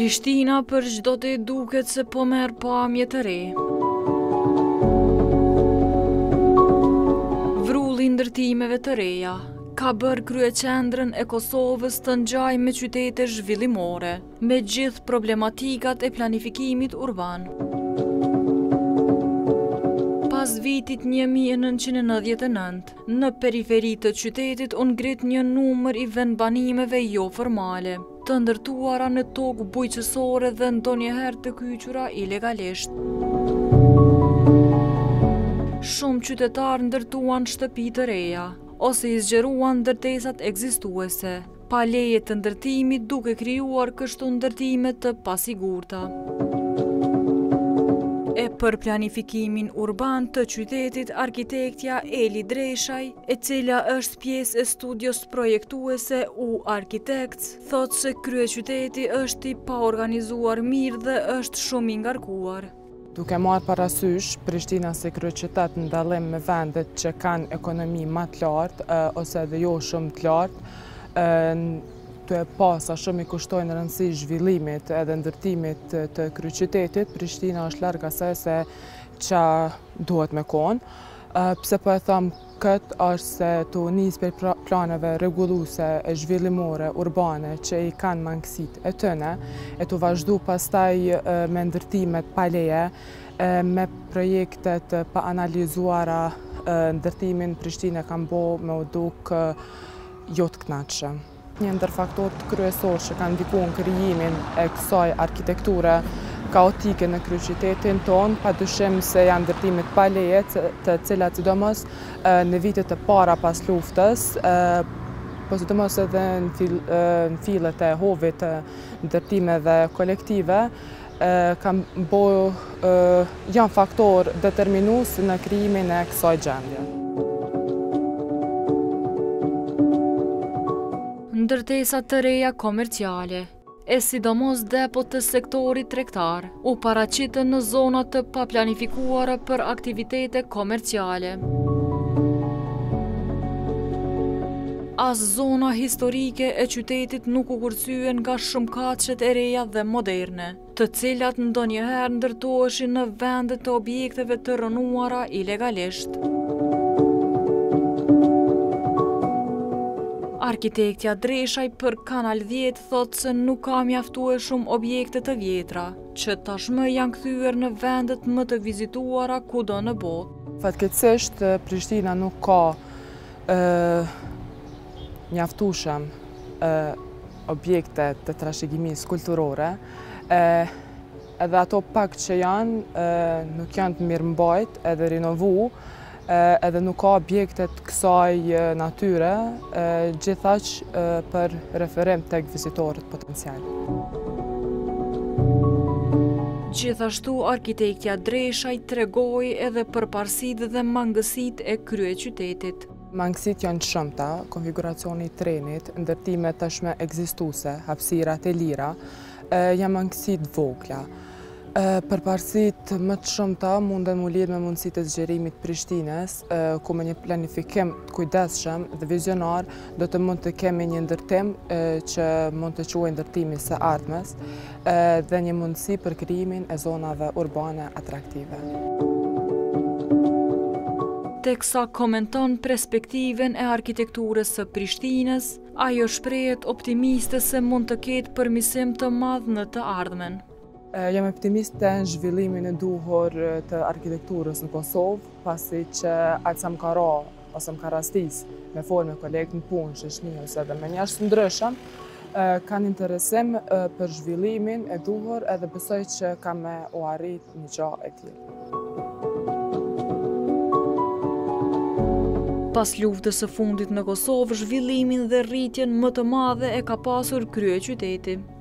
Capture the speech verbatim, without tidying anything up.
Prishtina për çdo të duket se po merr pamje të re. Vrulli ndërtimeve të reja ka bërë kryeqendrën e Kosovës të ngjajë me qytete zhvillimore, me gjithë problematikat e planifikimit urban. Pas vitit një mijë e nëntëqind e nëntëdhjetë e nëntë, në periferi të qytetit u ngrit një numër i vendbanimeve jo formale, të ndërtuara në tokë bujqësore dhe ndonjëherë të kyçura ilegalisht. Shumë qytetarë ndërtuan shtëpi të reja, ose i zgjeruan ndërtesat ekzistuese, pa leje të ndërtimit, duke krijuar kështu ndërtime të pasigurta. E për planifikimin urban të qytetit, arkitektja Eli Dreshaj, e cila është pjesë e studios projektuese U Architects, thotë se kryeqyteti është i paorganizuar mirë dhe është shumë i ngarkuar. Duke marrë parasysh Prishtina si kryeqytet në dallim me vendet që kanë ekonomi më të lartë ose edhe jo shumë të lartë, të e pasa shumë i kushtojnë rëndësi zhvillimit edhe ndërtimit të kryeqytetit, Prishtina është larg asaj se ça duhet me konë. Pse po e them këtë është se të nis për planeve rregulluese e zhvillimore urbane që i kanë mangësitë e tyne, e të vazhdu pastaj me ndërtimet pa leje, me projektet pa analizuara, ndërtimin Prishtina kanë bo me u duk jo të kënaqshëm. Një ndër faktorët kryesorë që kanë ndikuar në krijimin e kësaj arkitekture kaotike në kryeqytetin tonë, padyshim se janë ndërtimet pa leje, të cilat sidomos në vitet e para pas luftës, po sidomos edhe në fillet e hovit të ndërtimeve kolektive, kanë bo janë faktor determinues në krijimin e kësaj gjendje. Ndërtesat të reja komerciale, e sidomos depot të sektorit tregtar, u paraqitën në zona të paplanifikuara për aktivitete komerciale. As zona historike e qytetit nuk u kurcyen nga shumëkatëshet e reja dhe moderne, të cilat ndonjëherë ndërtoheshin në vende të objekteve të rënuara ilegalisht. Arkitektja Dreshaj për Kanal dhjetë thotë se nuk ka mjaftueshëm objekte të vjetra, që tashmë janë kthyer në vendet më të vizituara kudo në botë. Fatkeqësisht Prishtina nuk ka mjaftueshëm objekte të trashëgimisë kulturore, edhe ato pak që janë nuk janë të mirëmbajt edhe rinovu, edhe nuk ka objektet kësaj natyre, gjithaq për referim tek vizitorët potencial. Gjithashtu, arkitektja Dreshaj tregoi edhe për parësitë dhe mangësitë e kryeqytetit. Mangësitë janë të shumta, konfiguracioni i trenit, ndërtimet tashmë ekzistuese, hapësirat e lira, janë mangësi të vogla. Përparësitë më të shumta munden mu lidhë me mundësitë e zgjerimit Prishtinës, ku me një planifikim të kujdesshëm dhe vizionar do të mund të kemi një ndërtim që mund të quajë ndërtimi së ardhmes dhe një mundësi për krijimin e zonave urbane atraktive. Teksa komenton perspektiven e arkitekturës së Prishtinës, ajo shprehet optimiste se mund të ketë përmirësim të madh në të ardhmen. Jam optimiste në zhvillimin e duhur të arkitekturës në Kosovë, pasi që aq sa më ka ra ose më ka rastis me folë me kolegë në punë, shoqni ose edhe me njerëz të ndryshëm, kanë interesim për zhvillimin e duhur edhe besoj që ka me u arrit një gjë e tillë. Pas luftës së fundit në Kosovë, zhvillimin dhe rritjen më të madhe e ka pasur kryeqyteti.